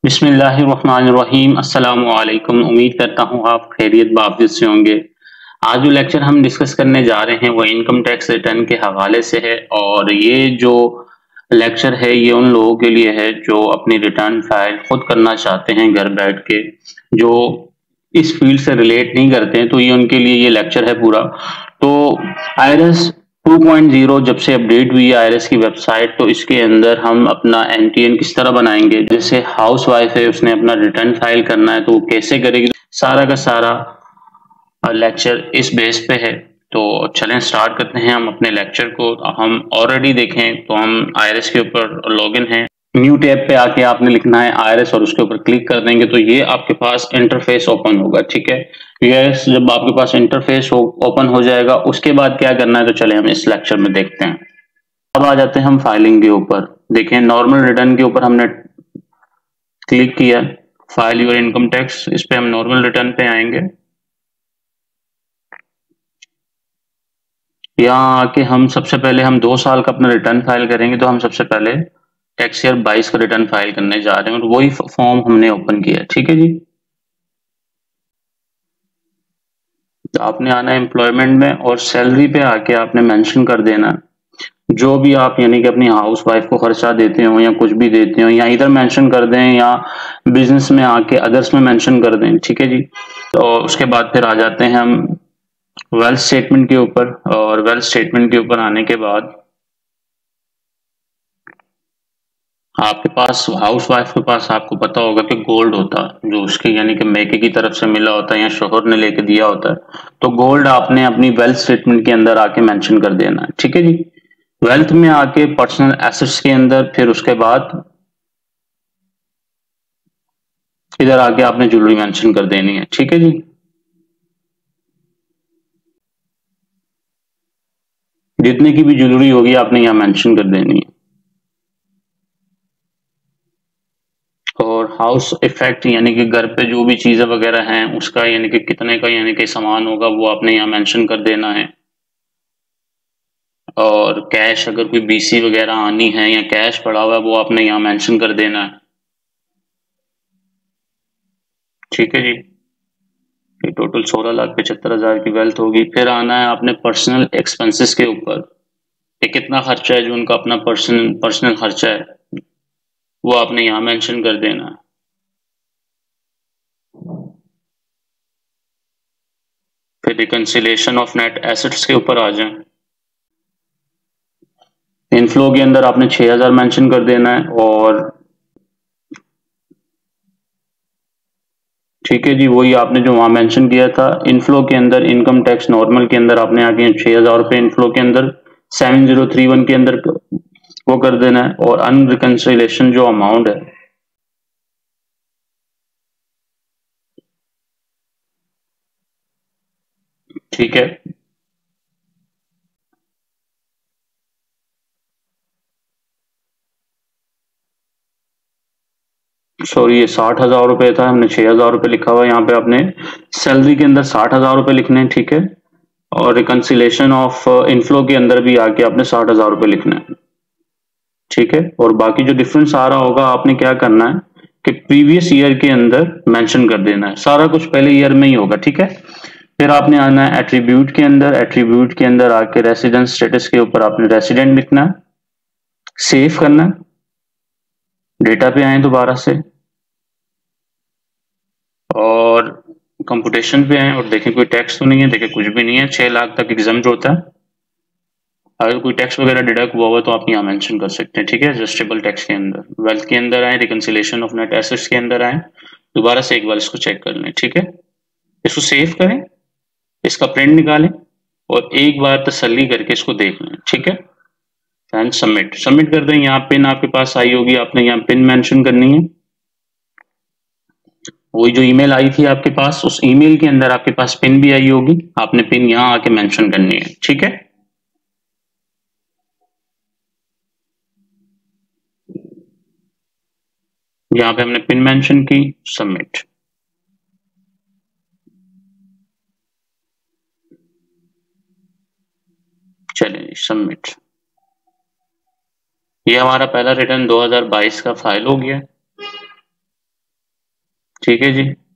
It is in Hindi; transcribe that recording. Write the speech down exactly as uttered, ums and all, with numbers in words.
बिस्मिल्लाहिर्रहमानिर्रहीम। अस्सलामु अलैकुम। उम्मीद करता हूँ आप खैरियत वाफियत से होंगे। आज जो लेक्चर हम डिस्कस करने जा रहे हैं वो इनकम टैक्स रिटर्न के हवाले से है और ये जो लेक्चर है ये उन लोगों के लिए है जो अपनी रिटर्न फाइल खुद करना चाहते हैं घर बैठ के, जो इस फील्ड से रिलेट नहीं करते हैं, तो ये उनके लिए ये लेक्चर है पूरा। तो आईआरएस टू पॉइंट ज़ीरो जब से अपडेट हुई है आईआरएस की वेबसाइट, तो इसके अंदर हम अपना एनटीएन किस तरह बनाएंगे, जैसे हाउस वाइफ है उसने अपना रिटर्न फाइल करना है तो वो कैसे करेगी, सारा का सारा लेक्चर इस बेस पे है। तो चलें स्टार्ट करते हैं हम अपने लेक्चर को। हम ऑलरेडी देखें तो हम आईआरएस के ऊपर लॉगिन हैं। न्यू टैब पे आके आपने लिखना है आईआरएस और उसके ऊपर क्लिक कर देंगे तो ये आपके पास इंटरफेस ओपन होगा। ठीक है, यस, जब आपके पास इंटरफेस ओपन हो जाएगा उसके बाद क्या करना है तो चले हम इस लेक्चर में देखते हैं। अब आ जाते हैं हम फाइलिंग के ऊपर। देखें नॉर्मल रिटर्न के ऊपर हमने क्लिक किया, फाइल योर इनकम टैक्स, इस पे हम नॉर्मल रिटर्न पे आएंगे। यहाँ आके हम सबसे पहले हम दो साल का अपना रिटर्न फाइल करेंगे, तो हम सबसे पहले टैक्स ईयर बाईस का रिटर्न फाइल करने जा रहे हैं और वही फॉर्म हमने ओपन किया। ठीक है जी, तो आपने आना है एम्प्लॉयमेंट में और सैलरी पे आके आपने मेंशन कर देना जो भी आप यानी कि अपनी हाउस वाइफ को खर्चा देते हो या कुछ भी देते हो, या इधर मेंशन कर दें या बिजनेस में आके अदर्स में मेंशन कर दें। ठीक है जी, तो उसके बाद फिर आ जाते हैं हम वेल्थ स्टेटमेंट के ऊपर। और वेल्थ स्टेटमेंट के ऊपर आने के बाद आपके पास हाउस वाइफ के पास आपको पता होगा कि गोल्ड होता है जो उसके यानी कि मैके की तरफ से मिला होता है या शोहर ने लेके दिया होता है, तो गोल्ड आपने अपनी वेल्थ स्टेटमेंट के अंदर आके मेंशन कर देना है। ठीक है जी, वेल्थ में आके पर्सनल एसेट्स के अंदर फिर उसके बाद इधर आके आपने ज्वेलरी मेंशन कर देनी है। ठीक है जी, जितने की भी ज्वेलरी होगी आपने यहाँ मेंशन कर देनी है। और हाउस इफेक्ट यानी कि घर पे जो भी चीजें वगैरह हैं उसका यानी कि कितने का यानी कि सामान होगा वो आपने यहाँ मेंशन कर देना है। और कैश अगर कोई बीसी वगैरह आनी है या कैश पड़ा हुआ है वो आपने यहाँ मेंशन कर देना है। ठीक है जी, ये टोटल सोलह लाख पचहत्तर हजार की वेल्थ होगी। फिर आना है आपने पर्सनल एक्सपेंसेस के ऊपर, ये कितना खर्चा है जो उनका अपना पर्सनल पर्सनल खर्चा है वो आपने यहाँ मेंशन कर देना है। फिर रिकंसिलेशन ऑफ नेट एसेट्स के ऊपर आ जाए, इनफ्लो के अंदर आपने छह हजार मेंशन कर देना है। और ठीक है जी, वही आपने जो वहां मेंशन किया था इनफ्लो के अंदर, इनकम टैक्स नॉर्मल के अंदर आपने आगे छह हजार रुपए इनफ्लो के अंदर सेवन जीरो थ्री वन के अंदर वो कर देना है। और अनरिकंसिलेशन जो अमाउंट है ठीक है, सॉरी ये साठ हजार रुपए था, हमने छह हजार रुपए लिखा हुआ है यहाँ पे, आपने सैलरी के अंदर साठ हजार रुपए लिखने हैं। ठीक है, और रिकंसिलेशन ऑफ इनफ्लो के अंदर भी आके आपने साठ हजार रुपए लिखना है। ठीक है, और बाकी जो डिफरेंस आ रहा होगा आपने क्या करना है कि प्रीवियस ईयर के अंदर मेंशन कर देना है, सारा कुछ पहले ईयर में ही होगा। ठीक है, फिर आपने आना है एट्रीब्यूट के अंदर, एट्रीब्यूट के अंदर आके रेसिडेंस स्टेटस के ऊपर आपने रेसिडेंट लिखना है, सेव करना है, डेटा पे आए दोबारा से और कंप्यूटेशन पे आए और देखें कोई टैक्स तो नहीं है, देखें कुछ भी नहीं है, छह लाख तक एग्जाम्प्ट होता है। अगर कोई टैक्स वगैरह डिडक्ट हुआ हुआ तो आप यहाँ मेंशन कर सकते हैं। ठीक है, एडजस्टेबल टैक्स के अंदर वेल्थ के अंदर आए, रिकंसिलेशन ऑफ नेट एसेट्स के अंदर आए, दोबारा से एक बार इसको चेक कर लें। ठीक है, इसको सेव करें, इसका प्रिंट निकालें और एक बार तसल्ली करके इसको देख लें। ठीक है, एंड सबमिट सबमिट कर दें। यहाँ पिन आपके पास आई होगी, आपने यहाँ पिन मेंशन करनी है, वही जो ईमेल आई थी आपके पास उस ईमेल के अंदर आपके पास पिन भी आई होगी, आपने पिन यहाँ आके मेंशन करनी है। ठीक है, यहाँ पे हमने पिन मेंशन की, सबमिट। चलिए सबमिट, ये हमारा पहला रिटर्न दो हज़ार बाईस का फाइल हो गया। ठीक है जी।